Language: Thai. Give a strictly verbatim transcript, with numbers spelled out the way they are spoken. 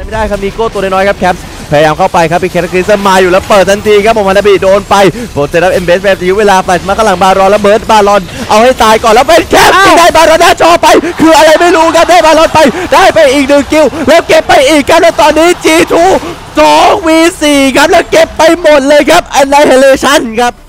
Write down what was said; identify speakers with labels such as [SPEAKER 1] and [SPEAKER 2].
[SPEAKER 1] ไม่ได้ครับนิโก้ตัวน้อยๆครับแคปพยายามเข้าไปครับพี่แคทคริสมาอยู่แล้วเปิดทันทีครับผมฮานาบิโดนไปโปรเซรับเอ็มเบสแบบจะยื้อเวลาไปมาข้างหลังบารอนแล้วเบิร์ดบารอนเอาให้ตายก่อนแล้วเป็นแคปที่ได้บารอนหน้าจอไปคืออะไรไม่รู้ครับได้บารอนไปได้ไปอีกหนึ่งคิวแล้วเก็บไปอีกครับแล้วตอนนี้ จี ทู สอง วี สี่ ครับแล้วเก็บไปหมดเลยครับ Annihilation ครับ